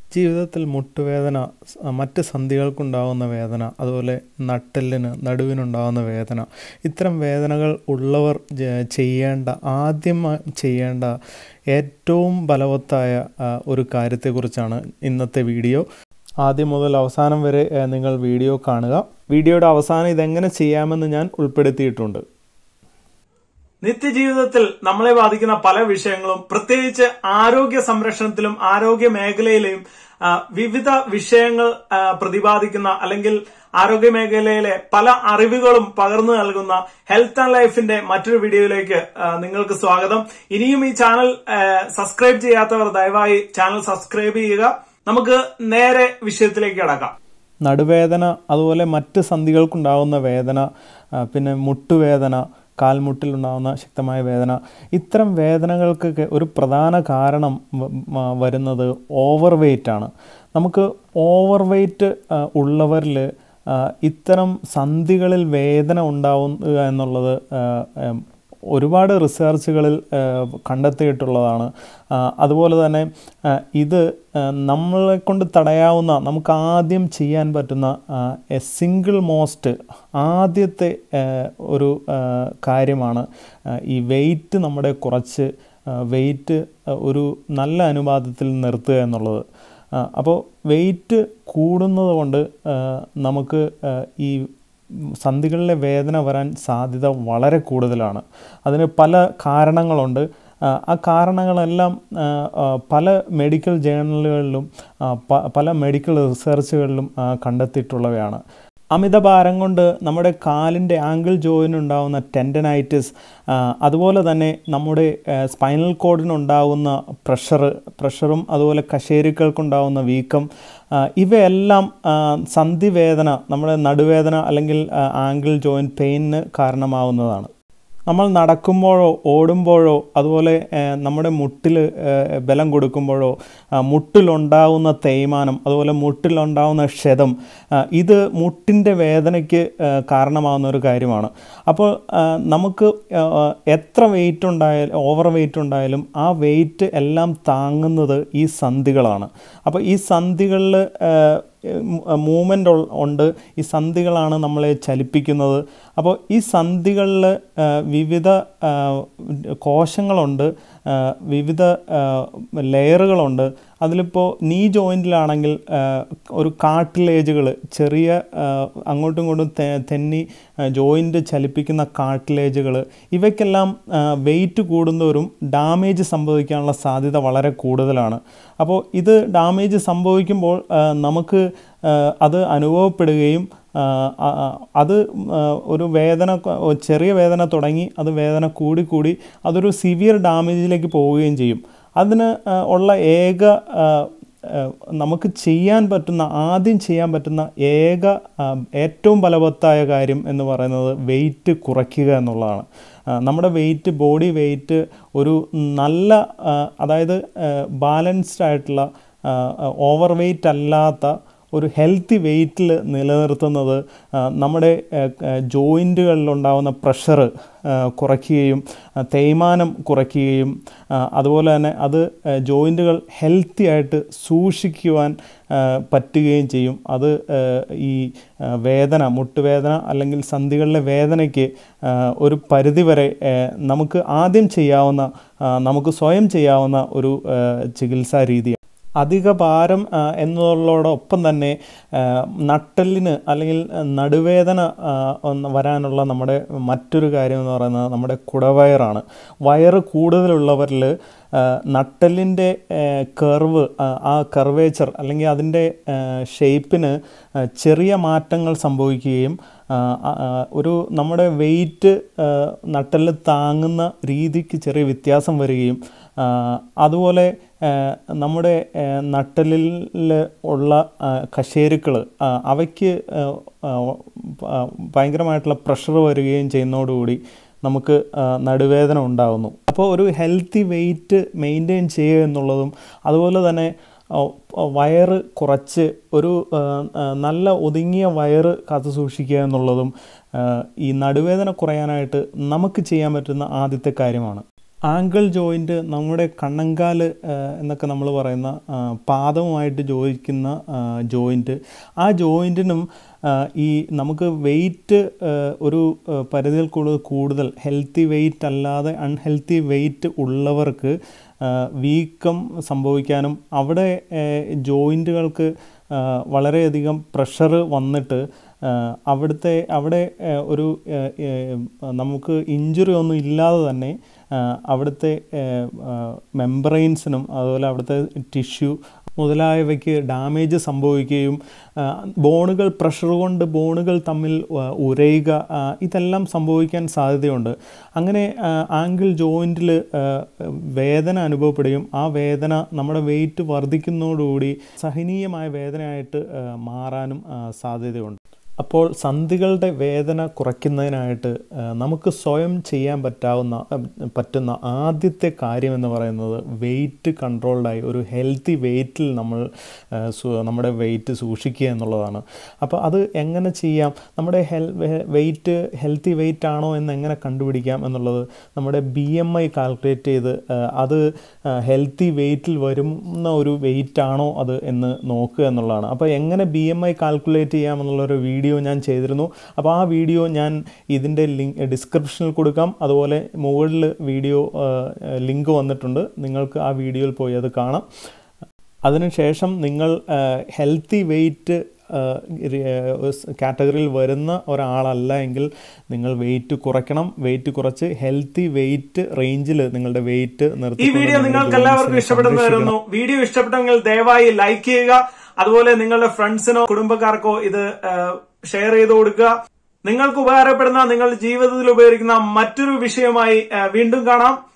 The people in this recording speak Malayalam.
ജീവിതത്തിൽ മുട്ടുവേദന, മറ്റ് സന്ധികൾക്കുണ്ടാകുന്ന വേദന, അതുപോലെ നട്ടെല്ലിന്, നടുവിനുണ്ടാകുന്ന വേദന, ഇത്തരം വേദനകൾ ഉള്ളവർ ആദ്യം ചെയ്യേണ്ട ഏറ്റവും ബലവത്തായ ഒരു കാര്യത്തെക്കുറിച്ചാണ് ഇന്നത്തെ വീഡിയോ. ആദ്യം മുതൽ അവസാനം വരെ നിങ്ങൾ വീഡിയോ കാണുക. വീഡിയോയുടെ അവസാനം ഇതെങ്ങനെ ചെയ്യാമെന്ന് ഞാൻ ഉൾപ്പെടുത്തിയിട്ടുണ്ട്. നിത്യജീവിതത്തിൽ നമ്മളെ ബാധിക്കുന്ന പല വിഷയങ്ങളും, പ്രത്യേകിച്ച് ആരോഗ്യ സംരക്ഷണത്തിലും ആരോഗ്യ മേഖലയിലെയും വിവിധ വിഷയങ്ങൾ പ്രതിപാദിക്കുന്ന അല്ലെങ്കിൽ ആരോഗ്യ മേഖലയിലെ പല അറിവുകളും പകർന്നു നൽകുന്ന ഹെൽത്ത് ആൻഡ് ലൈഫിന്റെ മറ്റൊരു വീഡിയോയിലേക്ക് നിങ്ങൾക്ക് സ്വാഗതം. ഇനിയും ഈ ചാനൽ സബ്സ്ക്രൈബ് ചെയ്യാത്തവർ ദയവായി ചാനൽ സബ്സ്ക്രൈബ് ചെയ്യുക. നമുക്ക് നേരെ വിഷയത്തിലേക്ക് കടക്കാം. നടുവേദന, അതുപോലെ മറ്റ് സന്ധികൾക്കുണ്ടാകുന്ന വേദന, പിന്നെ മുട്ടുവേദന, കാൽമുട്ടിലുണ്ടാകുന്ന ശക്തമായ വേദന, ഇത്തരം വേദനകൾക്കൊക്കെ ഒരു പ്രധാന കാരണം വരുന്നത് ഓവർ വെയ്റ്റാണ്. നമുക്ക് ഓവർ വെയ്റ്റ് ഉള്ളവരിൽ ഇത്തരം സന്ധികളിൽ വേദന ഉണ്ടാവുക എന്നുള്ളത് ഒരുപാട് റിസർച്ചുകളിൽ കണ്ടെത്തിയിട്ടുള്ളതാണ്. അതുപോലെ തന്നെ ഇത് നമ്മളെ കൊണ്ട് തടയാവുന്ന, നമുക്ക് ആദ്യം ചെയ്യാൻ പറ്റുന്ന സിംഗിൾ മോസ്റ്റ് ആദ്യത്തെ ഒരു കാര്യമാണ് ഈ വെയ്റ്റ് നമ്മുടെ കുറച്ച് വെയ്റ്റ് ഒരു നല്ല അനുപാതത്തിൽ നിർത്തുക എന്നുള്ളത്. അപ്പോൾ വെയ്റ്റ് കൂടുന്നത് കൊണ്ട് നമുക്ക് ഈ സന്ധികളിലെ വേദന വരാൻ സാധ്യത വളരെ കൂടുതലാണ്. അതിന് പല കാരണങ്ങളുണ്ട്. ആ കാരണങ്ങളെല്ലാം പല മെഡിക്കൽ ജേർണലുകളിലും പല മെഡിക്കൽ റിസർച്ചുകളിലും കണ്ടെത്തിയിട്ടുള്ളവയാണ്. അമിതഭാരം കൊണ്ട് നമ്മുടെ കാലിൻ്റെ ആങ്കിൾ ജോയിനുണ്ടാകുന്ന ടെൻഡനൈറ്റിസ്, അതുപോലെ തന്നെ നമ്മുടെ സ്പൈനൽ കോഡിനുണ്ടാകുന്ന പ്രഷറും അതുപോലെ കശേരുക്കൾക്കുണ്ടാകുന്ന വീക്കം, ഇവയെല്ലാം സന്ധിവേദന, നമ്മുടെ നടുവേദന അല്ലെങ്കിൽ ആങ്കിൾ ജോയിൻറ്റ് പെയിനിന് കാരണമാവുന്നതാണ്. നമ്മൾ നടക്കുമ്പോഴോ ഓടുമ്പോഴോ അതുപോലെ നമ്മുടെ മുട്ടിൽ ബലം കൊടുക്കുമ്പോഴോ മുട്ടിലുണ്ടാകുന്ന തേയ്മാനം, അതുപോലെ മുട്ടിലുണ്ടാകുന്ന ക്ഷതം, ഇത് മുട്ടിൻ്റെ വേദനയ്ക്ക് കാരണമാകുന്ന ഒരു കാര്യമാണ്. അപ്പോൾ നമുക്ക് എത്ര വെയിറ്റ് ഉണ്ടായാലും, ഓവർ വെയിറ്റ് ഉണ്ടായാലും ആ വെയിറ്റ് എല്ലാം താങ്ങുന്നത് ഈ സന്ധികളാണ്. അപ്പോൾ ഈ സന്ധികളിൽ മൂവ്മെൻ്റ് ഉണ്ട്. ഈ സന്ധികളാണ് നമ്മളെ ചലിപ്പിക്കുന്നത്. അപ്പോൾ ഈ സന്ധികളിൽ വിവിധ കോശങ്ങളുണ്ട്, വിവിധ ലെയറുകളുണ്ട്. അതിലിപ്പോൾ നീ ജോയിൻറ്റിലാണെങ്കിൽ ഒരു കാർട്ടിലേജുകൾ, ചെറിയ അങ്ങോട്ടും ഇങ്ങോട്ടും തെന്നി ജോയിൻറ്റ് ചലിപ്പിക്കുന്ന കാർട്ടിലേജുകൾ, ഇവയ്ക്കെല്ലാം വെയിറ്റ് കൂടുന്നവരും ഡാമേജ് സംഭവിക്കാനുള്ള സാധ്യത വളരെ കൂടുതലാണ്. അപ്പോൾ ഇത് ഡാമേജ് സംഭവിക്കുമ്പോൾ നമുക്ക് അത് അനുഭവപ്പെടുകയും അത് ഒരു വേദന, ചെറിയ വേദന തുടങ്ങി അത് വേദന കൂടി അതൊരു സിവിയർ ഡാമേജിലേക്ക് പോവുകയും ചെയ്യും. അതിന് ഉള്ള നമുക്ക് ആദ്യം ചെയ്യാൻ പറ്റുന്ന ഏറ്റവും ബലവത്തായ കാര്യം എന്ന് പറയുന്നത് വെയിറ്റ് കുറയ്ക്കുക എന്നുള്ളതാണ്. നമ്മുടെ ബോഡി വെയിറ്റ് ഒരു നല്ല, അതായത് ബാലൻസ്ഡ് ആയിട്ടുള്ള, ഓവർ വെയിറ്റ് അല്ലാത്ത ഒരു ഹെൽത്തി വെയിറ്റിൽ നിലനിർത്തുന്നത് നമ്മുടെ ജോയിൻറ്റുകളിലുണ്ടാകുന്ന പ്രഷർ കുറയ്ക്കുകയും തേയ്മാനം കുറയ്ക്കുകയും അതുപോലെ തന്നെ അത് ജോയിൻറ്റുകൾ ഹെൽത്തി ആയിട്ട് സൂക്ഷിക്കുവാൻ പറ്റുകയും ചെയ്യും. അത് ഈ മുട്ടുവേദന അല്ലെങ്കിൽ സന്ധികളിലെ വേദനയ്ക്ക് ഒരു പരിധിവരെ നമുക്ക് ആദ്യം നമുക്ക് സ്വയം ചെയ്യാവുന്ന ഒരു ചികിത്സാ രീതിയാണ്. അധിക ഭാരം എന്നുള്ളതോടൊപ്പം തന്നെ നട്ടെല്ലിന് അല്ലെങ്കിൽ നടുവേദന വരാനുള്ള നമ്മുടെ മറ്റൊരു കാര്യം എന്ന് പറയുന്നത് നമ്മുടെ കുടവയറാണ്. വയറ് കൂടുതലുള്ളവരിൽ നട്ടെല്ലിൻ്റെ കർവേച്ചർ അല്ലെങ്കിൽ അതിൻ്റെ ഷേപ്പിന് ചെറിയ മാറ്റങ്ങൾ സംഭവിക്കുകയും നമ്മുടെ വെയിറ്റ് നട്ടെല്ല് താങ്ങുന്ന രീതിക്ക് ചെറിയ വ്യത്യാസം വരികയും അതുപോലെ നമ്മുടെ നട്ടെല്ലിൽ ഉള്ള കശേരുക്കൾ അവയ്ക്ക് ഭയങ്കരമായിട്ടുള്ള പ്രഷർ വരികയും ചെയ്യുന്നതോടുകൂടി നമുക്ക് നടുവേദന ഉണ്ടാകുന്നു. അപ്പോൾ ഒരു ഹെൽത്തി വെയിറ്റ് മെയിൻറ്റെയിൻ ചെയ്യുക എന്നുള്ളതും അതുപോലെ തന്നെ വയറ് കുറച്ച് ഒരു നല്ല ഒതുങ്ങിയ വയറ് കാത്തു സൂക്ഷിക്കുക എന്നുള്ളതും ഈ നടുവേദന കുറയാനായിട്ട് നമുക്ക് ചെയ്യാൻ പറ്റുന്ന ആദ്യത്തെ കാര്യമാണ്. ആങ്കിൾ ജോയിൻറ്റ് നമ്മുടെ കണ്ണങ്കാല് എന്നൊക്കെ നമ്മൾ പറയുന്ന പാദവുമായിട്ട് യോജിക്കുന്ന ജോയിൻറ്റ്, ആ ജോയിൻറ്റിനും ഈ നമുക്ക് വെയിറ്റ് ഒരു പരിധിയിൽ കൂടുതൽ ഹെൽത്തി വെയിറ്റ് അല്ലാതെ അൺഹെൽത്തി വെയിറ്റ് ഉള്ളവർക്ക് വീക്കം സംഭവിക്കാനും അവിടെ ജോയിൻറ്റുകൾക്ക് വളരെയധികം പ്രഷർ വന്നിട്ട് അവിടെ ഒരു നമുക്ക് ഇഞ്ചുറി ഒന്നും ഇല്ലാതെ തന്നെ അവിടുത്തെ മെംബ്രെയിൻസിനും അതുപോലെ അവിടുത്തെ ടിഷ്യൂ മുതലായവയ്ക്ക് ഡാമേജ് സംഭവിക്കുകയും ബോണുകൾ പ്രഷർ കൊണ്ട് ബോണുകൾ തമ്മിൽ ഉരയുക, ഇതെല്ലാം സംഭവിക്കാൻ സാധ്യതയുണ്ട്. അങ്ങനെ ആങ്കിൾ ജോയിൻറ്റിൽ വേദന അനുഭവപ്പെടുകയും ആ വേദന നമ്മുടെ വെയിറ്റ് വർദ്ധിക്കുന്നതോടുകൂടി സഹനീയമായ വേദനയായിട്ട് മാറാനും സാധ്യതയുണ്ട്. അപ്പോൾ സന്ധികളുടെ വേദന കുറയ്ക്കുന്നതിനായിട്ട് നമുക്ക് സ്വയം ചെയ്യാൻ പറ്റുന്ന ആദ്യത്തെ കാര്യമെന്ന് പറയുന്നത് വെയിറ്റ് കൺട്രോൾഡായി ഒരു ഹെൽത്തി വെയിറ്റിൽ നമ്മുടെ വെയിറ്റ് സൂക്ഷിക്കുക എന്നുള്ളതാണ്. അപ്പോൾ അത് എങ്ങനെ ചെയ്യാം, നമ്മുടെ വെയിറ്റ് ഹെൽത്തി വെയിറ്റ് ആണോ എന്ന് എങ്ങനെ കണ്ടുപിടിക്കാം എന്നുള്ളത് നമ്മുടെ BMI കാൽക്കുലേറ്റ് ചെയ്ത് അത് ഹെൽത്തി വെയിറ്റിൽ വരുന്ന ഒരു വെയിറ്റ് ആണോ അത് എന്ന് നോക്കുക എന്നുള്ളതാണ്. അപ്പോൾ എങ്ങനെ BMI കാൽക്കുലേറ്റ് ചെയ്യാമെന്നുള്ളൊരു വീഡിയോ ഞാൻ ചെയ്തിരുന്നു. അപ്പോൾ ആ വീഡിയോ ഞാൻ ഇതിൻ്റെ ഡിസ്ക്രിപ്ഷനിൽ കൊടുക്കാം. അതുപോലെ മുകളിൽ വീഡിയോ ലിങ്ക് വന്നിട്ടുണ്ട്, നിങ്ങൾക്ക് ആ വീഡിയോയിൽ പോയി അത് കാണാം. അതിനുശേഷം നിങ്ങൾ ഹെൽത്തി വെയിറ്റ് കാറ്റഗറിയിൽ വരുന്ന ഒരാളല്ല എങ്കിൽ നിങ്ങൾ വെയിറ്റ് കുറയ്ക്കണം. വെയിറ്റ് കുറച്ച് ഹെൽത്തി വെയിറ്റ് റേഞ്ചിൽ നിങ്ങളുടെ വെയിറ്റ് നിർത്തി. ഈ വീഡിയോ നിങ്ങൾക്ക് എല്ലാവർക്കും ഇഷ്ടപ്പെടുന്നു. വീഡിയോ ഇഷ്ടപ്പെട്ടെങ്കിൽ ദയവായി ലൈക്ക് ചെയ്യുക. അതുപോലെ നിങ്ങളുടെ ഫ്രണ്ട്സിനോ കുടുംബക്കാർക്കോ ഇത് ഷെയർ ചെയ്ത് കൊടുക്കുക. നിങ്ങൾക്ക് ഉപകാരപ്പെടുന്ന നിങ്ങളുടെ ജീവിതത്തിൽ ഉപകരിക്കുന്ന മറ്റൊരു വിഷയമായി വീണ്ടും കാണാം.